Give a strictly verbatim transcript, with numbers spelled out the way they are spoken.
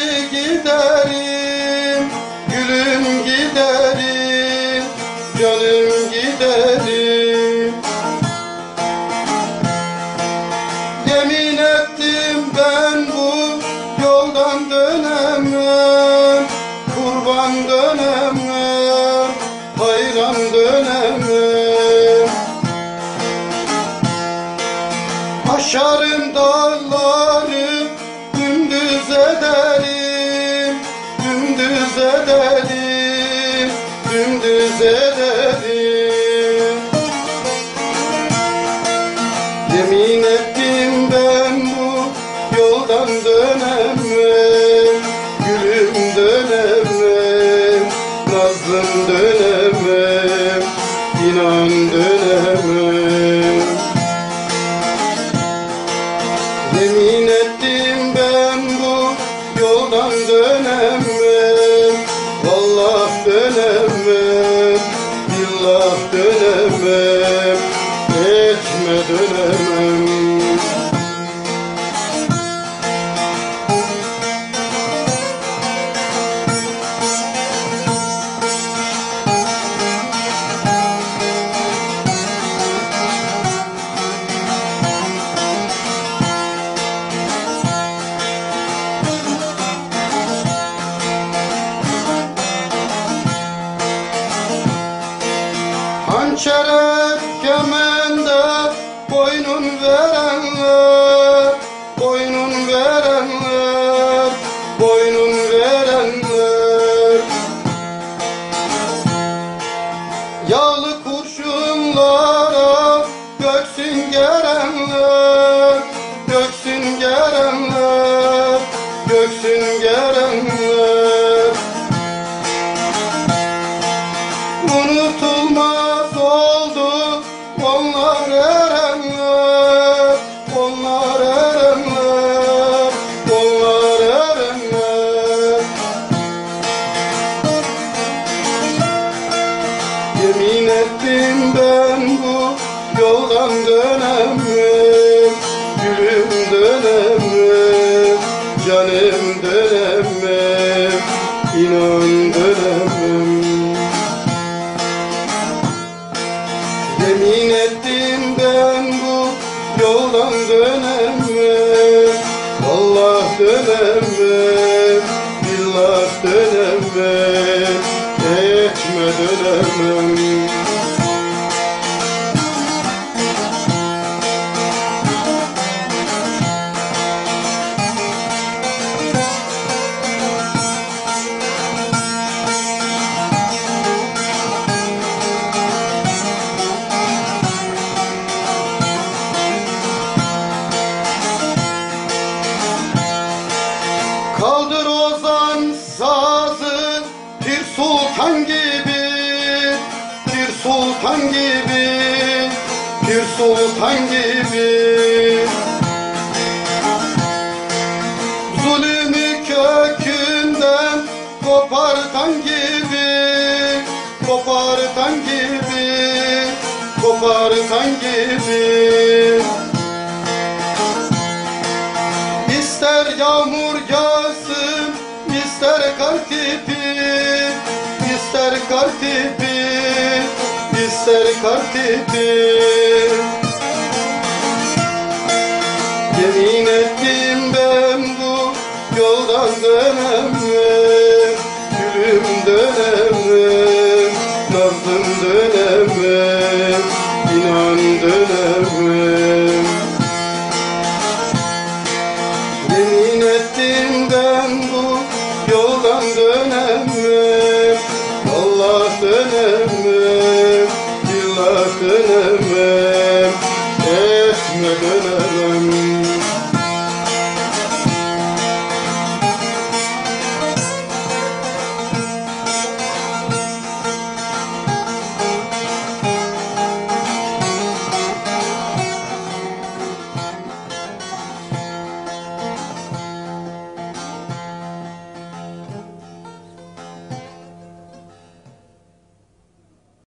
Hadi giderim, gülüm giderim, canım giderim. Yemin ettim ben bu yoldan dönemem, kurban dönemem, hayran dönemem. Aşarım dağları, dümdüz ederim, dümdüz ederim, dümdüz ederim. Yemin ettim ben bu yoldan dönemem, gülüm dönemem, nazlım dönemem, inan dönemem. Yemin ettim ben bu yoldan dönemem, vallahi dönemem, billah dönemem, etme dönemem. Hançere kemende boynun verenler, boynun verenler, boynun verenler. Yağlı kurşunlara göksün gerenler, göksün gerenler, göksün gerenler. Unutulmaz oldu onlar erenler, onlar erenler, onlar erenler. Yemin ettim ben bu yoldan dönemem, gülüm dönemem, canım dönemem, inan dönemem. Yemin ettim ben bu yoldan dönemem, vallahi dönemem, billah dönemem, etme dönemem. Kaldır ozan sazı Pir Sultan gibi, Pir Sultan gibi, Pir Sultan gibi. Zulümü kökünden kopartan gibi, kopartan gibi, kopartan gibi. İster yağmur yağsın, ister kar tipi, ister kar tipi, ister kar tipi. Yemin ettim ben bu yoldan dönemem.